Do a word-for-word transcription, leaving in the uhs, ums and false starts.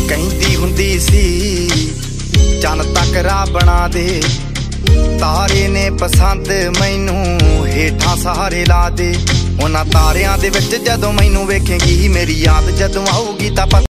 ਕਹਿੰਦੀ ਹੁੰਦੀ ਸੀ ਚੰਨ ਤੱਕ ਰਾਹ ਬਣਾ ਦੇ, ਤਾਰੇ ਨੇ ਪਸੰਦ ਮੈਨੂੰ ਹੇਠਾਂ ਸਹਾਰੇ ਲਾ ਦੇ। ਉਹਨਾਂ ਤਾਰਿਆਂ ਦੇ ਵਿੱਚ ਜਦੋਂ ਮੈਨੂੰ ਵੇਖੇਂਗੀ, ਮੇਰੀ ਯਾਦ ਜਦੋਂ ਆਊਗੀ ਤਾਂ